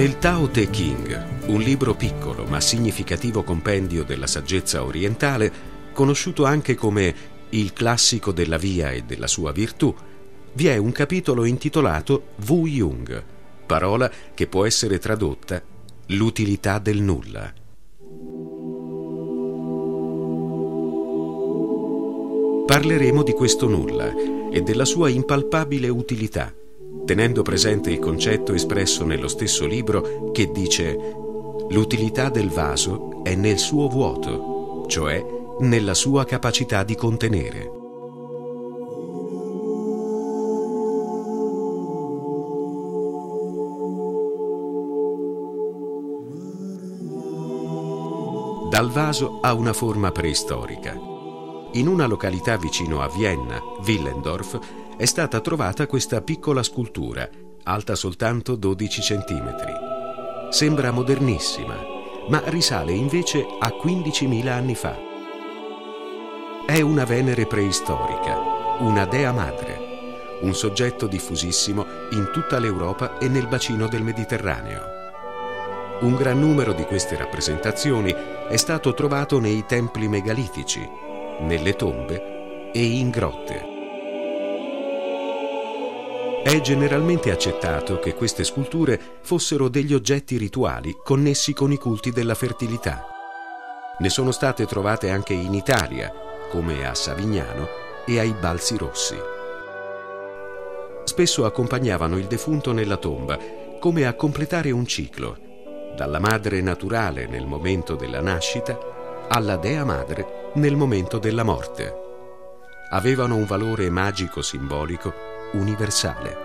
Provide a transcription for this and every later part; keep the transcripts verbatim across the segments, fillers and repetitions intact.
Nel Tao Te Ching, un libro piccolo ma significativo compendio della saggezza orientale, conosciuto anche come il classico della via e della sua virtù, vi è un capitolo intitolato Wu Yung, parola che può essere tradotta l'utilità del nulla. Parleremo di questo nulla e della sua impalpabile utilità, tenendo presente il concetto espresso nello stesso libro che dice: l'utilità del vaso è nel suo vuoto, cioè nella sua capacità di contenere. Dal vaso ha una forma preistorica. In una località vicino a Vienna, Willendorf, è stata trovata questa piccola scultura, alta soltanto dodici centimetri. Sembra modernissima, ma risale invece a quindicimila anni fa. È una Venere preistorica, una Dea Madre, un soggetto diffusissimo in tutta l'Europa e nel bacino del Mediterraneo. Un gran numero di queste rappresentazioni è stato trovato nei templi megalitici, nelle tombe e in grotte. È generalmente accettato che queste sculture fossero degli oggetti rituali connessi con i culti della fertilità. Ne sono state trovate anche in Italia, come a Savignano e ai Balzi Rossi. Spesso accompagnavano il defunto nella tomba, come a completare un ciclo, dalla madre naturale nel momento della nascita alla Dea Madre nel momento della morte. Avevano un valore magico simbolico universale.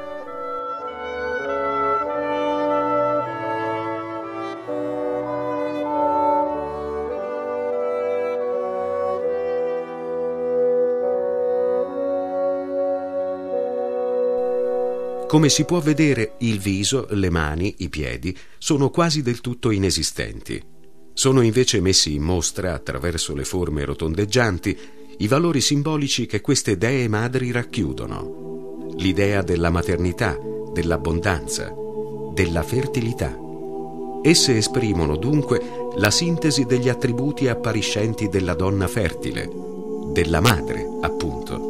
Come si può vedere, il viso, le mani, i piedi sono quasi del tutto inesistenti. Sono invece messi in mostra, attraverso le forme rotondeggianti, i valori simbolici che queste dee madri racchiudono: l'idea della maternità, dell'abbondanza, della fertilità. Esse esprimono dunque la sintesi degli attributi appariscenti della donna fertile, della madre, appunto.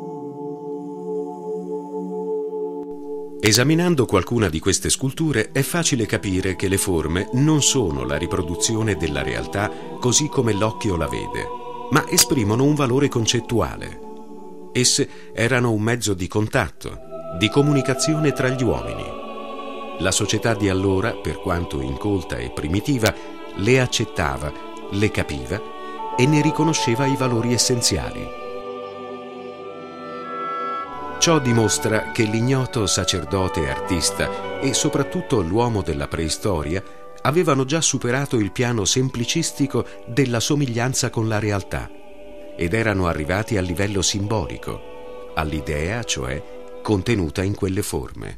Esaminando qualcuna di queste sculture è facile capire che le forme non sono la riproduzione della realtà così come l'occhio la vede, ma esprimono un valore concettuale. Esse erano un mezzo di contatto, di comunicazione tra gli uomini. La società di allora, per quanto incolta e primitiva, le accettava, le capiva e ne riconosceva i valori essenziali. Ciò dimostra che l'ignoto sacerdote artista e soprattutto l'uomo della preistoria avevano già superato il piano semplicistico della somiglianza con la realtà ed erano arrivati al livello simbolico, all'idea, cioè, contenuta in quelle forme.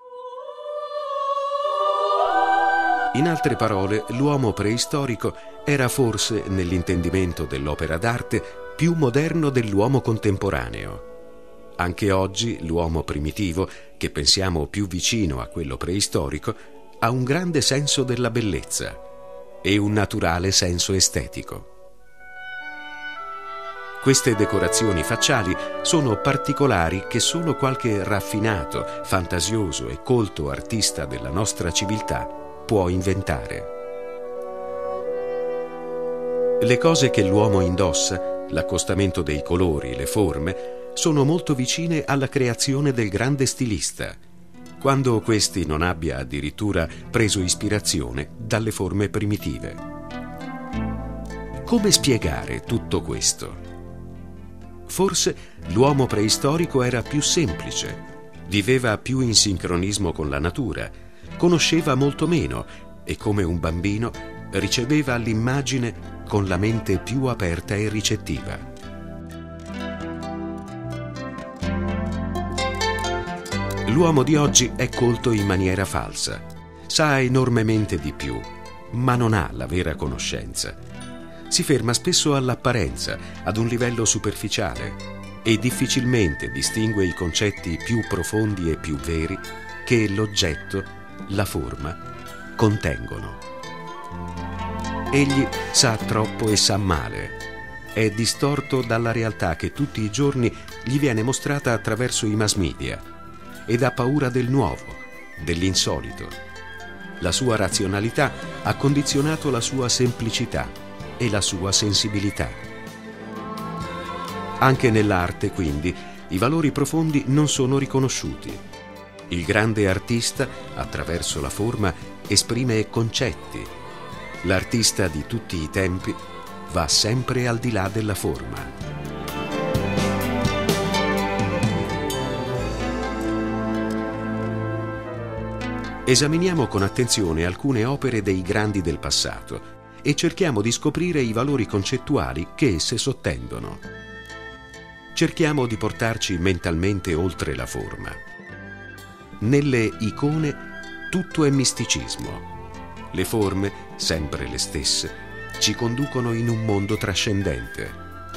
In altre parole, l'uomo preistorico era forse, nell'intendimento dell'opera d'arte, più moderno dell'uomo contemporaneo. Anche oggi l'uomo primitivo, che pensiamo più vicino a quello preistorico, ha un grande senso della bellezza e un naturale senso estetico. Queste decorazioni facciali sono particolari che solo qualche raffinato, fantasioso e colto artista della nostra civiltà può inventare. Le cose che l'uomo indossa, l'accostamento dei colori, le forme, sono molto vicine alla creazione del grande stilista, quando questi non abbia addirittura preso ispirazione dalle forme primitive. Come spiegare tutto questo? Forse l'uomo preistorico era più semplice, viveva più in sincronismo con la natura, conosceva molto meno e, come un bambino, riceveva l'immagine con la mente più aperta e ricettiva. L'uomo di oggi è colto in maniera falsa, sa enormemente di più, ma non ha la vera conoscenza. Si ferma spesso all'apparenza, ad un livello superficiale, e difficilmente distingue i concetti più profondi e più veri che l'oggetto, la forma, contengono. Egli sa troppo e sa male. È distorto dalla realtà che tutti i giorni gli viene mostrata attraverso i mass media ed ha paura del nuovo, dell'insolito. La sua razionalità ha condizionato la sua semplicità e la sua sensibilità. Anche nell'arte, quindi, i valori profondi non sono riconosciuti. Il grande artista, attraverso la forma, esprime concetti. L'artista di tutti i tempi va sempre al di là della forma. Esaminiamo con attenzione alcune opere dei grandi del passato e cerchiamo di scoprire i valori concettuali che esse sottendono. Cerchiamo di portarci mentalmente oltre la forma. Nelle icone tutto è misticismo. Le forme, sempre le stesse, ci conducono in un mondo trascendente.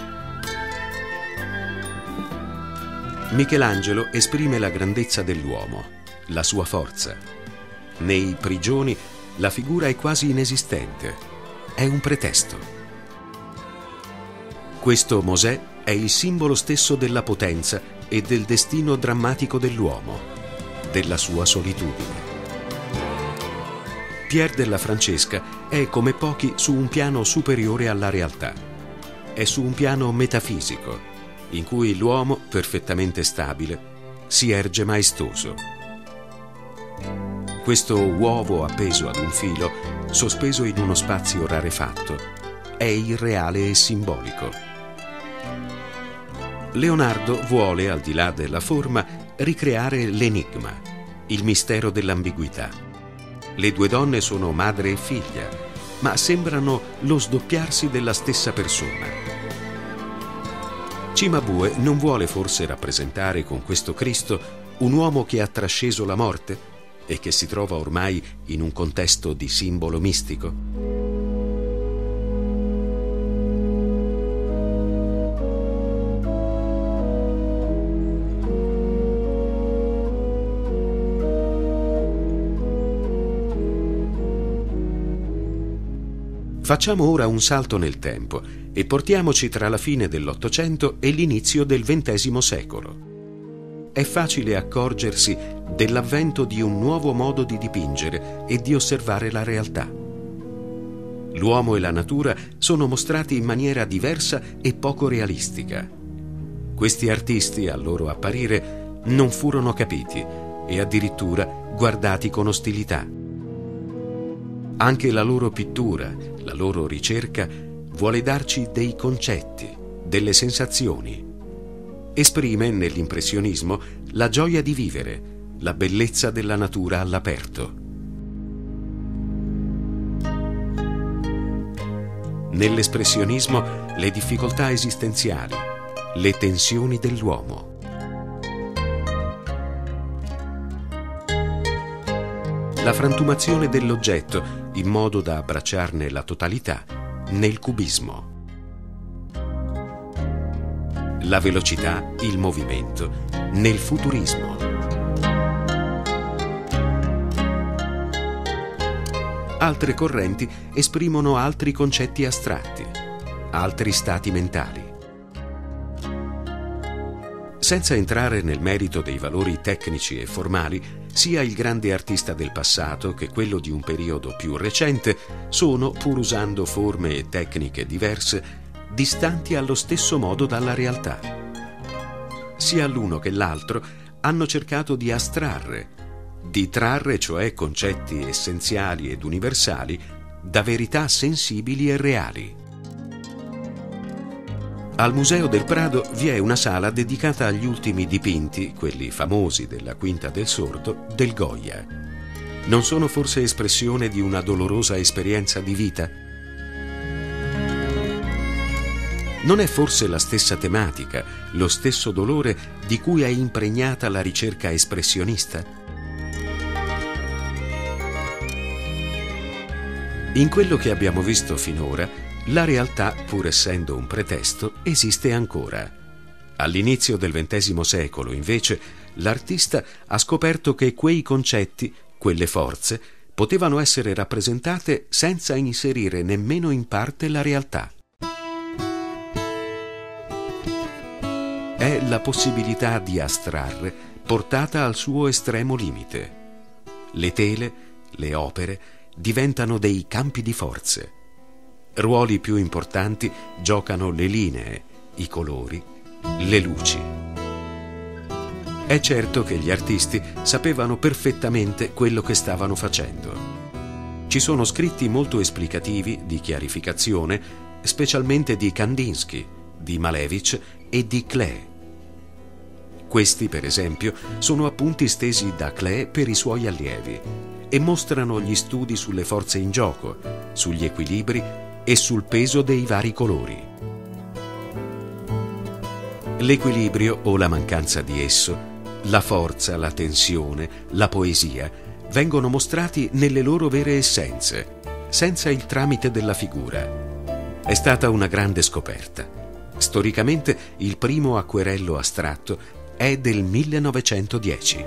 Michelangelo esprime la grandezza dell'uomo, la sua forza. Nei prigioni la figura è quasi inesistente, è un pretesto. Questo Mosè è il simbolo stesso della potenza e del destino drammatico dell'uomo, della sua solitudine. Pier della Francesca è come pochi su un piano superiore alla realtà. È su un piano metafisico, in cui l'uomo, perfettamente stabile, si erge maestoso. Questo uovo appeso ad un filo, sospeso in uno spazio rarefatto, è irreale e simbolico. Leonardo vuole, al di là della forma, ricreare l'enigma, il mistero dell'ambiguità. Le due donne sono madre e figlia, ma sembrano lo sdoppiarsi della stessa persona. Cimabue non vuole forse rappresentare con questo Cristo un uomo che ha trasceso la morte e che si trova ormai in un contesto di simbolo mistico? Facciamo ora un salto nel tempo e portiamoci tra la fine dell'Ottocento e l'inizio del ventesimo secolo. È facile accorgersi dell'avvento di un nuovo modo di dipingere e di osservare la realtà. L'uomo e la natura sono mostrati in maniera diversa e poco realistica. Questi artisti, al loro apparire, non furono capiti e addirittura guardati con ostilità. Anche la loro pittura, la loro ricerca, vuole darci dei concetti, delle sensazioni. Esprime nell'impressionismo la gioia di vivere, la bellezza della natura all'aperto. Nell'espressionismo le difficoltà esistenziali, le tensioni dell'uomo. La frantumazione dell'oggetto in modo da abbracciarne la totalità nel cubismo. La velocità, il movimento nel futurismo. Altre correnti esprimono altri concetti astratti, altri stati mentali. Senza entrare nel merito dei valori tecnici e formali, sia il grande artista del passato che quello di un periodo più recente sono, pur usando forme e tecniche diverse, distanti allo stesso modo dalla realtà. Sia l'uno che l'altro hanno cercato di astrarre, di trarre cioè concetti essenziali ed universali da verità sensibili e reali. Al Museo del Prado vi è una sala dedicata agli ultimi dipinti, quelli famosi della Quinta del Sordo, del Goya. Non sono forse espressione di una dolorosa esperienza di vita? Non è forse la stessa tematica, lo stesso dolore di cui è impregnata la ricerca espressionista? In quello che abbiamo visto finora, la realtà, pur essendo un pretesto, esiste ancora. All'inizio del ventesimo secolo, invece, l'artista ha scoperto che quei concetti, quelle forze, potevano essere rappresentate senza inserire nemmeno in parte la realtà. È la possibilità di astrarre portata al suo estremo limite. Le tele, le opere, diventano dei campi di forze. Ruoli più importanti giocano le linee, i colori, le luci. È certo che gli artisti sapevano perfettamente quello che stavano facendo. Ci sono scritti molto esplicativi di chiarificazione, specialmente di Kandinsky, di Malevich e di Klee. Questi, per esempio, sono appunti stesi da Klee per i suoi allievi e mostrano gli studi sulle forze in gioco, sugli equilibri e sul peso dei vari colori. L'equilibrio o la mancanza di esso, la forza, la tensione, la poesia vengono mostrati nelle loro vere essenze, senza il tramite della figura. È stata una grande scoperta. Storicamente il primo acquerello astratto è del millenovecentodieci.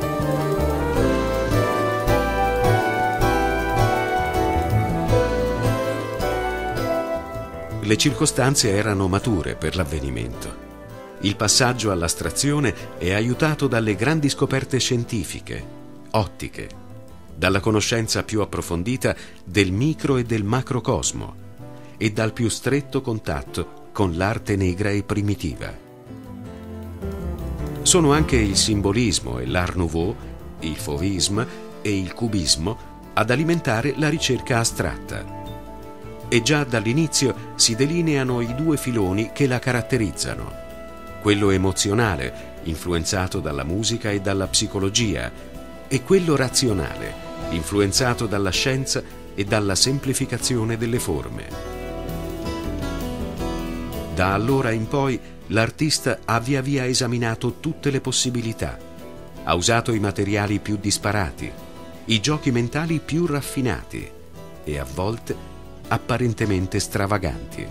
Le circostanze erano mature per l'avvenimento. Il passaggio all'astrazione è aiutato dalle grandi scoperte scientifiche, ottiche, dalla conoscenza più approfondita del micro e del macrocosmo e dal più stretto contatto con l'arte negra e primitiva. Sono anche il simbolismo e l'Art Nouveau, il Fauvisme e il Cubismo ad alimentare la ricerca astratta. E già dall'inizio si delineano i due filoni che la caratterizzano: quello emozionale, influenzato dalla musica e dalla psicologia, e quello razionale, influenzato dalla scienza e dalla semplificazione delle forme. Da allora in poi l'artista ha via via esaminato tutte le possibilità, ha usato i materiali più disparati, i giochi mentali più raffinati e a volte apparentemente stravaganti.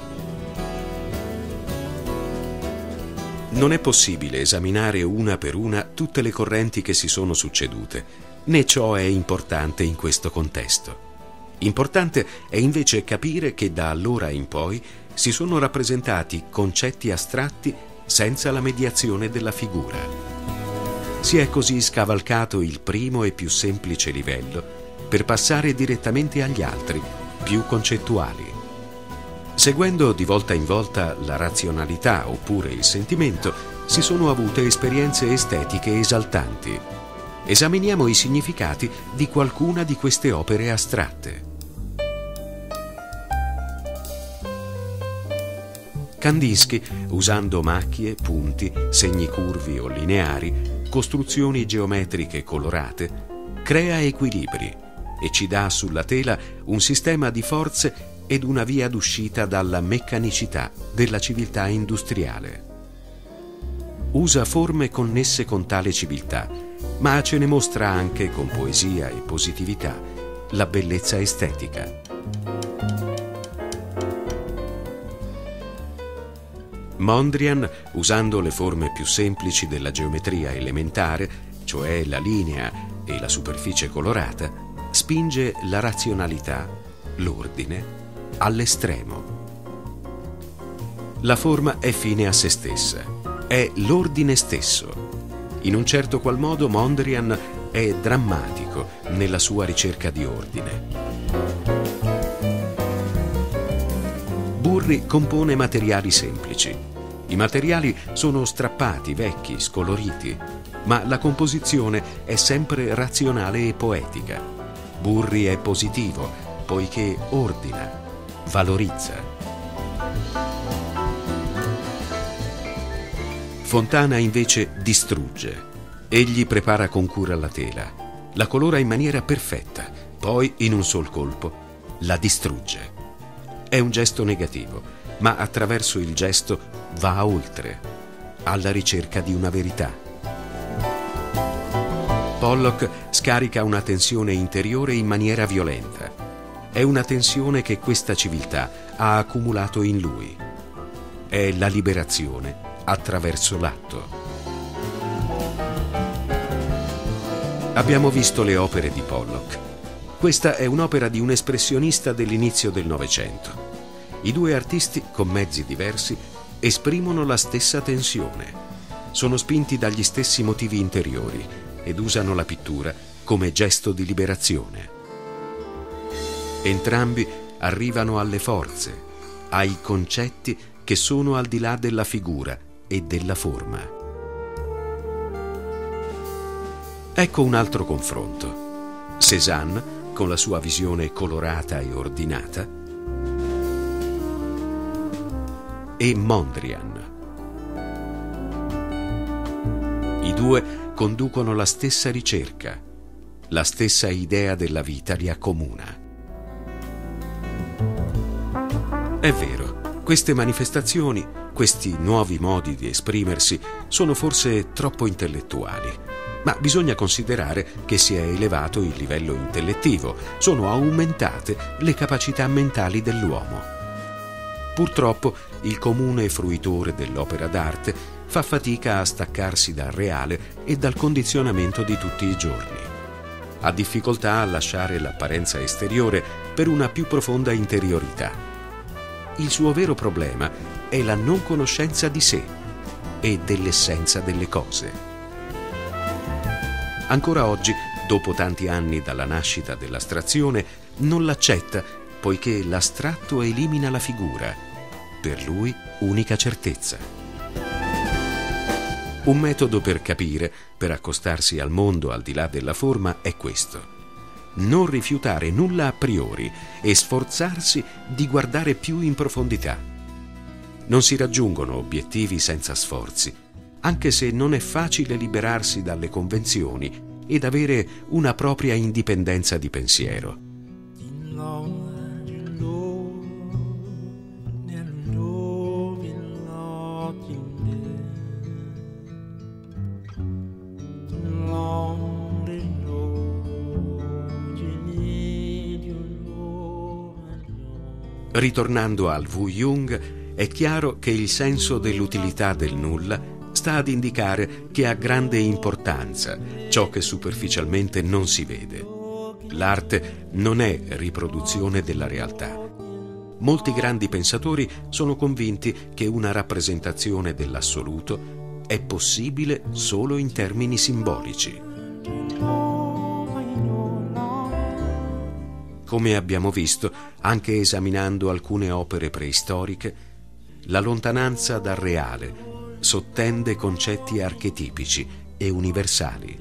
Non è possibile esaminare una per una tutte le correnti che si sono succedute, né ciò è importante in questo contesto. Importante è invece capire che da allora in poi si sono rappresentati concetti astratti senza la mediazione della figura. Si è così scavalcato il primo e più semplice livello per passare direttamente agli altri, più concettuali. Seguendo di volta in volta la razionalità oppure il sentimento, si sono avute esperienze estetiche esaltanti. Esaminiamo i significati di qualcuna di queste opere astratte. Kandinsky, usando macchie, punti, segni curvi o lineari, costruzioni geometriche colorate, crea equilibri e ci dà sulla tela un sistema di forze ed una via d'uscita dalla meccanicità della civiltà industriale. Usa forme connesse con tale civiltà, ma ce ne mostra anche, con poesia e positività, la bellezza estetica. Mondrian, usando le forme più semplici della geometria elementare, cioè la linea e la superficie colorata, spinge la razionalità, l'ordine, all'estremo. La forma è fine a se stessa, è l'ordine stesso. In un certo qual modo Mondrian è drammatico nella sua ricerca di ordine. Burri compone materiali semplici. I materiali sono strappati, vecchi, scoloriti, ma la composizione è sempre razionale e poetica. Burri è positivo, poiché ordina, valorizza. Fontana invece distrugge. Egli prepara con cura la tela, la colora in maniera perfetta, poi in un sol colpo la distrugge. È un gesto negativo, ma attraverso il gesto va oltre, alla ricerca di una verità. Pollock scarica una tensione interiore in maniera violenta. È una tensione che questa civiltà ha accumulato in lui. È la liberazione attraverso l'atto. Abbiamo visto le opere di Pollock. Questa è un'opera di un espressionista dell'inizio del Novecento. I due artisti, con mezzi diversi, esprimono la stessa tensione. Sono spinti dagli stessi motivi interiori ed usano la pittura come gesto di liberazione. Entrambi arrivano alle forze, ai concetti che sono al di là della figura e della forma. Ecco un altro confronto. Cézanne, con la sua visione colorata e ordinata, e Mondrian. I due conducono la stessa ricerca, la stessa idea della vita li accomuna. È vero, queste manifestazioni, questi nuovi modi di esprimersi sono forse troppo intellettuali. Ma bisogna considerare che si è elevato il livello intellettivo, sono aumentate le capacità mentali dell'uomo. Purtroppo il comune fruitore dell'opera d'arte fa fatica a staccarsi dal reale e dal condizionamento di tutti i giorni. Ha difficoltà a lasciare l'apparenza esteriore per una più profonda interiorità. Il suo vero problema è la non conoscenza di sé e dell'essenza delle cose. Ancora oggi, dopo tanti anni dalla nascita dell'astrazione, non l'accetta, poiché l'astratto elimina la figura, per lui unica certezza. Un metodo per capire, per accostarsi al mondo al di là della forma, è questo: non rifiutare nulla a priori e sforzarsi di guardare più in profondità. Non si raggiungono obiettivi senza sforzi, anche se non è facile liberarsi dalle convenzioni ed avere una propria indipendenza di pensiero. Ritornando al Wu Jung, è chiaro che il senso dell'utilità del nulla sta ad indicare che ha grande importanza ciò che superficialmente non si vede. L'arte non è riproduzione della realtà. Molti grandi pensatori sono convinti che una rappresentazione dell'assoluto è possibile solo in termini simbolici. Come abbiamo visto, anche esaminando alcune opere preistoriche, la lontananza dal reale sottende concetti archetipici e universali.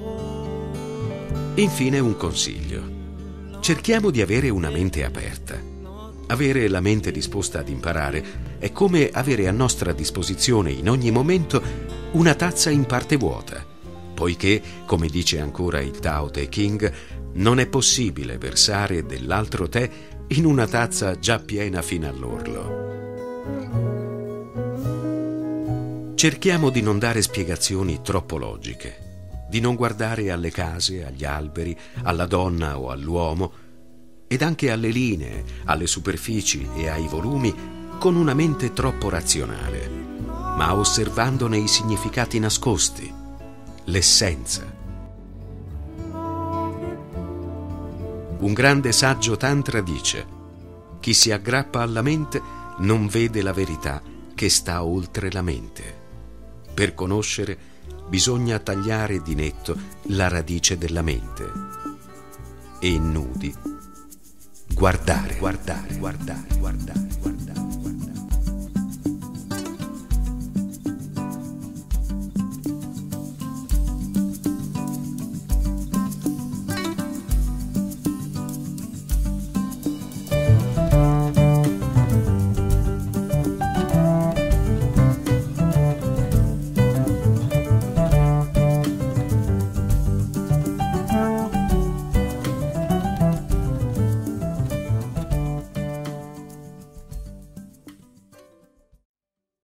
Infine un consiglio: cerchiamo di avere una mente aperta. Avere la mente disposta ad imparare è come avere a nostra disposizione in ogni momento una tazza in parte vuota, poiché, come dice ancora il Tao Te Ching, non è possibile versare dell'altro tè in una tazza già piena fino all'orlo. Cerchiamo di non dare spiegazioni troppo logiche, di non guardare alle case, agli alberi, alla donna o all'uomo, ed anche alle linee, alle superfici e ai volumi con una mente troppo razionale, ma osservandone i significati nascosti, l'essenza. Un grande saggio tantra dice: chi si aggrappa alla mente non vede la verità che sta oltre la mente. Per conoscere bisogna tagliare di netto la radice della mente e nudi guardare, guardare, guardare, guardare, guardare.